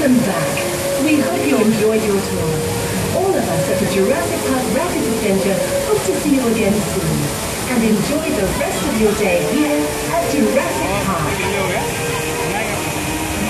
Welcome back. We hope you enjoyed your tour. All of us at the Jurassic Park Rapid Adventure hope to see you again soon. And enjoy the rest of your day here at Jurassic